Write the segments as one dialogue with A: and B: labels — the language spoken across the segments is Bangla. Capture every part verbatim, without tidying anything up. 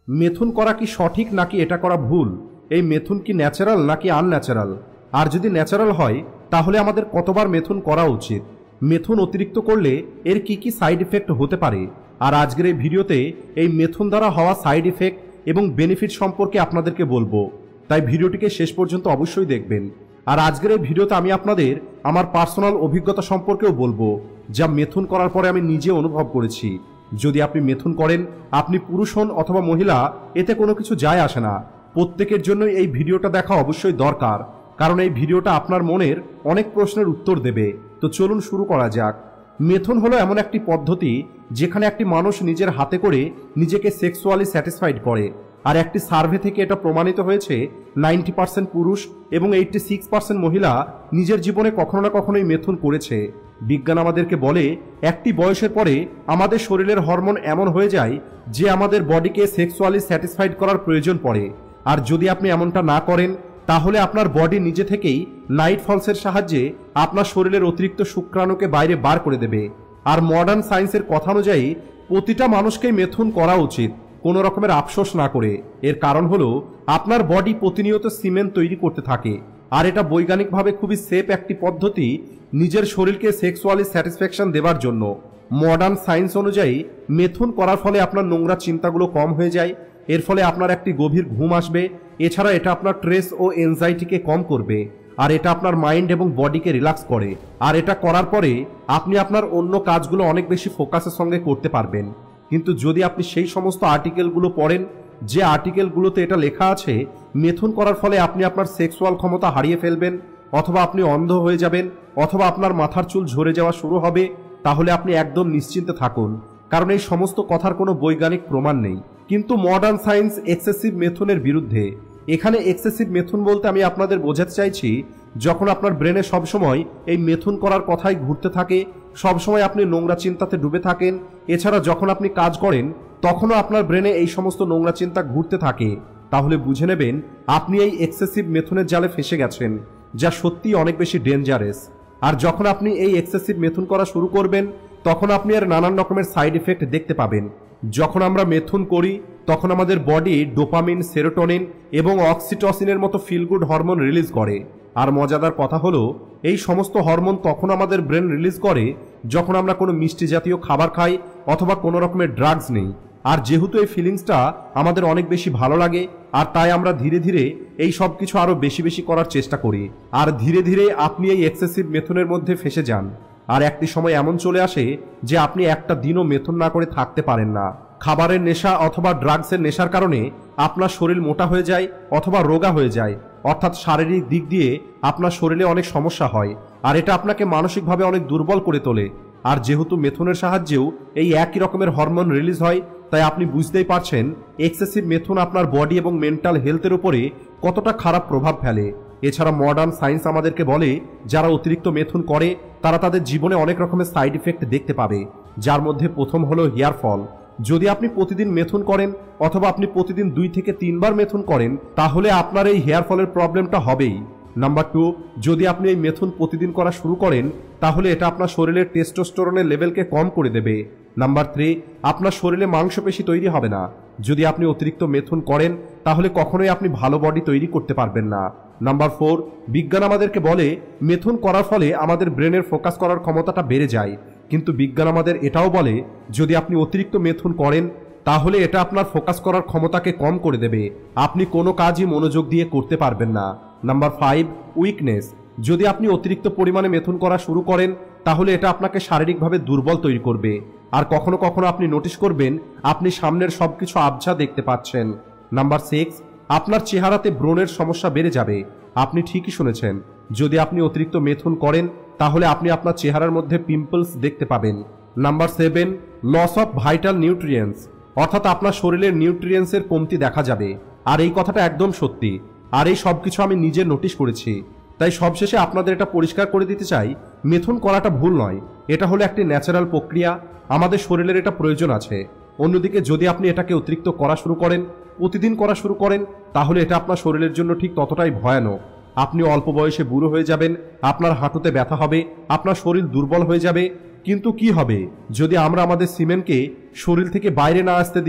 A: মেথুন করা কি সঠিক নাকি এটা করা ভুল? এই মেথুন কি ন্যাচারাল নাকি আনন্যাচারাল? আর যদি ন্যাচারাল হয় তাহলে আমাদের কতবার মেথুন করা উচিত? মেথুন অতিরিক্ত করলে এর কি কি সাইড ইফেক্ট হতে পারে? আর আজকের এই ভিডিওতে এই মেথুন দ্বারা হওয়া সাইড ইফেক্ট এবং বেনিফিট সম্পর্কে আপনাদেরকে বলবো, তাই ভিডিওটিকে শেষ পর্যন্ত অবশ্যই দেখবেন। আর আজকের এই ভিডিওতে আমি আপনাদের আমার পার্সোনাল অভিজ্ঞতা সম্পর্কেও বলবো, যা মেথুন করার পরে আমি নিজে অনুভব করেছি। যদি আপনি মেথুন করেন, আপনি পুরুষ হন অথবা মহিলা, এতে কোনো কিছু যায় আসে না। প্রত্যেকের জন্যই এই ভিডিওটা দেখা অবশ্যই দরকার, কারণ এই ভিডিওটা আপনার মনের অনেক প্রশ্নের উত্তর দেবে। তো চলুন শুরু করা যাক। মেথুন হলো এমন একটি পদ্ধতি যেখানে একটি মানুষ নিজের হাতে করে নিজেকে সেক্সুয়ালি স্যাটিসফাইড করে। আর একটি সার্ভে থেকে এটা প্রমাণিত হয়েছে নাইনটি পার্সেন্ট পুরুষ এবং এইটটি সিক্স পার্সেন্ট মহিলা নিজের জীবনে কখনো না কখনোই মেথুন করেছে। বিজ্ঞান আমাদেরকে বলে একটি বয়সের পরে আমাদের শরীরের হরমোন এমন হয়ে যায় যে আমাদের বডিকে সেক্সুয়ালি স্যাটিসফাইড করার প্রয়োজন পড়ে। আর যদি আপনি এমনটা না করেন তাহলে আপনার বডি নিজে থেকেই নাইট ফলসের সাহায্যে আপনার শরীরের অতিরিক্ত শুক্রাণুকে বাইরে বার করে দেবে। আর মডার্ন সায়েন্সের কথা অনুযায়ী প্রতিটা মানুষকেই মেথুন করা উচিত, কোনো রকমের আফসোস না করে। এর কারণ হলো আপনার বডি প্রতিনিয়ত সিমেন্ট তৈরি করতে থাকে, আর এটা বৈজ্ঞানিকভাবে খুবই সেফ একটি পদ্ধতি নিজের শরীরকে সেক্সুয়ালি স্যাটিসফ্যাকশন দেওয়ার জন্য। মডার্ন সায়েন্স অনুযায়ী মেথুন করার ফলে আপনার নোংরা চিন্তাগুলো কম হয়ে যায়, এর ফলে আপনার একটি গভীর ঘুম আসবে। এছাড়া এটা আপনার স্ট্রেস ও এনজাইটিকে কম করবে, আর এটা আপনার মাইন্ড এবং বডিকে রিল্যাক্স করে। আর এটা করার পরে আপনি আপনার অন্য কাজগুলো অনেক বেশি ফোকাসের সঙ্গে করতে পারবেন। কিন্তু যদি আপনি সেই সমস্ত আর্টিকেলগুলো পড়েন যে আর্টিকেলগুলোতে এটা লেখা আছে মেথুন করার ফলে আপনি আপনার সেক্সুয়াল ক্ষমতা হারিয়ে ফেলবেন, অথবা আপনি অন্ধ হয়ে যাবেন, অথবা আপনার মাথার চুল ঝরে যাওয়া শুরু হবে, তাহলে আপনি একদম নিশ্চিন্তে থাকুন, কারণ এই সমস্ত কথার কোনো বৈজ্ঞানিক প্রমাণ নেই। কিন্তু মডার্ন সায়েন্স এক্সেসিভ মেথুনের বিরুদ্ধে। এখানে এক্সেসিভ মেথুন বলতে আমি আপনাদের বোঝাতে চাইছি, যখন আপনার ব্রেনে সবসময় এই মেথুন করার কথাই ঘুরতে থাকে, সবসময় আপনি নোংরা চিন্তাতে ডুবে থাকেন। এছাড়া যখন আপনি কাজ করেন তখনও আপনার ব্রেনে এই সমস্ত নোংরা চিন্তা ঘুরতে থাকে, তাহলে বুঝে নেবেন আপনি এই এক্সেসিভ মেথুনের জালে ফেসে গেছেন, যা সত্যিই অনেক বেশি ডেঞ্জারাস। আর যখন আপনি এই এক্সেসিভ মেথুন করা শুরু করবেন তখন আপনি আর নানান রকমের সাইড ইফেক্ট দেখতে পাবেন। যখন আমরা মেথুন করি তখন আমাদের বডি ডোপামিন, সেরোটোনিন এবং অক্সিটসিনের মতো ফিল গুড হরমোন রিলিজ করে। আর মজাদার কথা হলো এই সমস্ত হরমোন তখন আমাদের ব্রেন রিলিজ করে যখন আমরা কোনো মিষ্টি জাতীয় খাবার খাই অথবা কোনো রকমের ড্রাগস নেই। আর যেহেতু এই ফিলিংসটা আমাদের অনেক বেশি ভালো লাগে, আর তাই আমরা ধীরে ধীরে এই সব কিছু আরও বেশি বেশি করার চেষ্টা করি। আর ধীরে ধীরে আপনি এই এক্সেসিভ মেথুনের মধ্যে ফেসে যান। আর একটি সময় এমন চলে আসে যে আপনি একটা দিনও মেথুন না করে থাকতে পারেন না। খাবারের নেশা অথবা ড্রাগসের নেশার কারণে আপনার শরীর মোটা হয়ে যায় অথবা রোগা হয়ে যায়, অর্থাৎ শারীরিক দিক দিয়ে আপনার শরীরে অনেক সমস্যা হয়, আর এটা আপনাকে মানসিকভাবে অনেক দুর্বল করে তোলে। আর যেহেতু মেথুনের সাহায্যেও এই একই রকমের হরমোন রিলিজ হয়, তাই আপনি বুঝতেই পারছেন এক্সেসিভ মেথুন আপনার বডি এবং মেন্টাল হেলথের উপরে কতটা খারাপ প্রভাব ফেলে। এছাড়া মডার্ন সায়েন্স আমাদেরকে বলে যারা অতিরিক্ত মেথুন করে তারা তাদের জীবনে অনেক রকমের সাইড ইফেক্ট দেখতে পাবে, যার মধ্যে প্রথম হলো হেয়ার ফল। যদি আপনি প্রতিদিন মেথুন করেন অথবা আপনি প্রতিদিন দুই থেকে তিনবার মেথুন করেন তাহলে আপনার এই হেয়ার ফলের প্রবলেমটা হবেই। নাম্বার টু, যদি আপনি এই মেথুন প্রতিদিন করা শুরু করেন তাহলে এটা আপনার শরীরের টেস্টোস্টেরনের লেভেলকে কম করে দেবে। নাম্বার থ্রি, আপনার শরীরে মাংসপেশি তৈরি হবে না। যদি আপনি অতিরিক্ত মেথুন করেন তাহলে কখনোই আপনি ভালো বডি তৈরি করতে পারবেন না। নাম্বার ফোর, বিজ্ঞান আমাদেরকে বলে মেথুন করার ফলে আমাদের ব্রেনের ফোকাস করার ক্ষমতাটা বেড়ে যায়, কিন্তু বিজ্ঞান আমাদের এটাও বলে যদি আপনি অতিরিক্ত মেথুন করেন তাহলে এটা আপনার ফোকাস করার ক্ষমতাকে কম করে দেবে, আপনি কোনো কাজই মনোযোগ দিয়ে করতে পারবেন না। Number five, weakness. যদি আপনি অতিরিক্ত পরিমাণে মেথুন করা শুরু করেন তাহলে এটা আপনাকে শারীরিকভাবে দুর্বল তৈরি করবে, আর কখনো কখনো আপনি নোটিশ করবেন আপনি সামনের সবকিছু আবঝা দেখতে পাচ্ছেন। নাম্বার সিক্স, আপনার চেহারাতে ব্রণের সমস্যা বেড়ে যাবে। আপনি ঠিকই শুনেছেন, যদি আপনি অতিরিক্ত মেথুন করেন তাহলে আপনি আপনার চেহারার মধ্যে পিম্পলস দেখতে পাবেন। Number seven, loss of vital nutrients, অর্থাৎ আপনার শরীরের নিউট্রিয়েন্টসের কমতি দেখা যাবে। আর এই কথাটা একদম সত্যি, আর এই সব কিছু আমি নিজে নোটিশ করেছি। তাই সবশেষে আপনাদের এটা পরিষ্কার করে দিতে চাই, মেথুন করাটা ভুল নয়, এটা হলো একটি ন্যাচারাল প্রক্রিয়া, আমাদের শরীরের এটা প্রয়োজন আছে। অন্যদিকে যদি আপনি এটাকে অতিরিক্ত করা শুরু করেন, প্রতিদিন করা শুরু করেন, তাহলে এটা আপনার শরীরের জন্য ঠিক ততটাই ভয়ানক। আপনি অল্প বয়সে বুড়ো হয়ে যাবেন, আপনার হাঁটুতে ব্যথা হবে, আপনার শরীর দুর্বল হয়ে যাবে। কিন্তু কি হবে যদি আমরা আমাদের সিমেন্টকে শরীর থেকে বাইরে না আসতে দিই?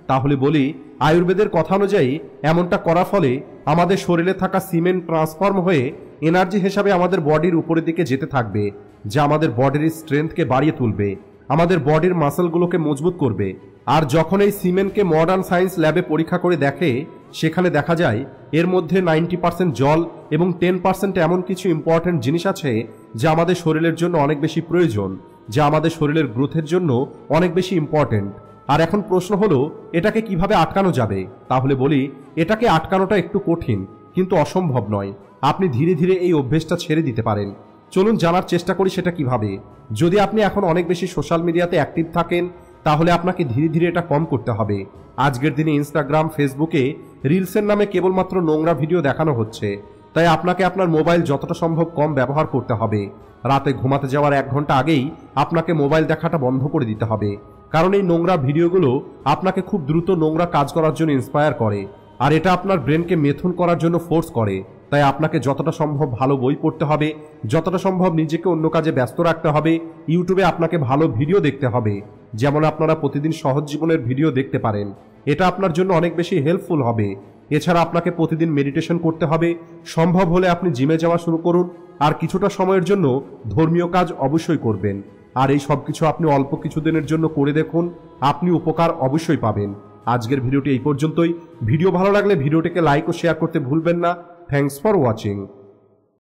A: তাহলে বলি আয়ুর্বেদের কথা অনুযায়ী এমনটা করার ফলে আমাদের শরীরে থাকা সিমেন্ট ট্রান্সফর্ম হয়ে এনার্জি হিসাবে আমাদের বডির উপরের দিকে যেতে থাকবে, যা আমাদের বডির স্ট্রেংথকে বাড়িয়ে তুলবে, আমাদের বডির মাসলগুলোকে মজবুত করবে। আর যখন এই সিমেন্টকে মডার্ন সায়েন্স ল্যাবে পরীক্ষা করে দেখে, সেখানে দেখা যায় এর মধ্যে নাইনটি পার্সেন্ট জল এবং টেন পার্সেন্ট এমন কিছু ইম্পর্টেন্ট জিনিস আছে যা আমাদের শরীরের জন্য অনেক বেশি প্রয়োজন, যা আমাদের শরীরের গ্রোথের জন্য অনেক বেশি ইম্পর্টেন্ট। আর এখন প্রশ্ন হলো এটাকে কিভাবে আটকানো যাবে? তাহলে বলি এটাকে আটকানোটা একটু কঠিন, কিন্তু অসম্ভব নয়। আপনি ধীরে ধীরে এই অভ্যেসটা ছেড়ে দিতে পারেন। চলুন জানার চেষ্টা করি সেটা কিভাবে। যদি আপনি এখন অনেক বেশি সোশ্যাল মিডিয়াতে অ্যাক্টিভ থাকেন, তাহলে আপনাকে ধীরে ধীরে এটা কম করতে হবে। আজকের দিনে ইনস্টাগ্রাম, ফেসবুকে রিলসের নামে কেবলমাত্র নোংরা ভিডিও দেখানো হচ্ছে, তাই আপনাকে আপনার মোবাইল যতটা সম্ভব কম ব্যবহার করতে হবে। রাতে ঘুমাতে যাওয়ার এক ঘন্টা আগেই আপনাকে মোবাইল দেখাটা বন্ধ করে দিতে হবে, কারণ এই নোংরা ভিডিওগুলো আপনাকে খুব দ্রুত নোংরা কাজ করার জন্য ইন্সপায়ার করে, আর এটা আপনার ব্রেনকে মেথুন করার জন্য ফোর্স করে। তাই আপনাকে যতটা সম্ভব ভালো বই পড়তে হবে, যতটা সম্ভব নিজেকে অন্য কাজে ব্যস্ত রাখতে হবে। ইউটিউবে আপনাকে ভালো ভিডিও দেখতে হবে, যেমন আপনারা প্রতিদিন সহজ জীবনের ভিডিও দেখতে পারেন, এটা আপনার জন্য অনেক বেশি হেল্পফুল হবে। এছাড়া আপনাকে প্রতিদিন মেডিটেশন করতে হবে, সম্ভব হলে আপনি জিমে যাওয়া শুরু করুন, আর কিছুটা সময়ের জন্য ধর্মীয় কাজ অবশ্যই করবেন। আর এই সব কিছু আপনি অল্প কিছুদিনের জন্য করে দেখুন, আপনি উপকার অবশ্যই পাবেন। আজকের ভিডিওটি এই পর্যন্তই। ভিডিও ভালো লাগলে ভিডিওটিকে লাইক ও শেয়ার করতে ভুলবেন না। Thanks for watching.